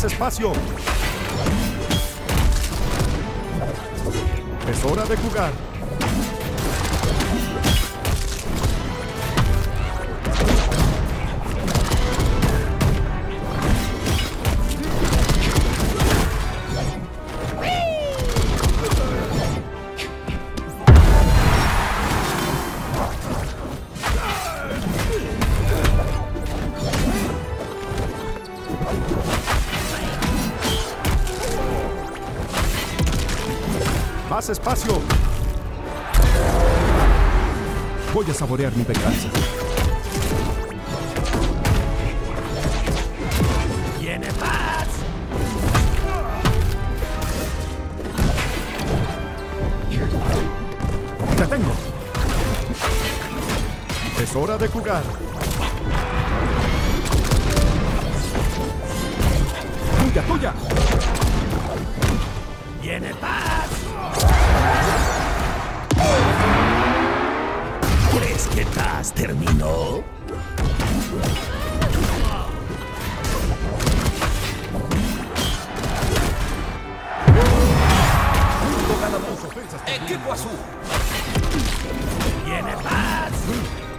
Más espacio. Es hora de jugar. Más espacio. Voy a saborear mi venganza. ¡Tiene paz! ¡Te tengo! Es hora de jugar. ¡Tuya, tuya! ¡Tiene paz! ¿Crees que Taz terminó? Punto ganador. ¡Equipo azul! ¡Tiene paz!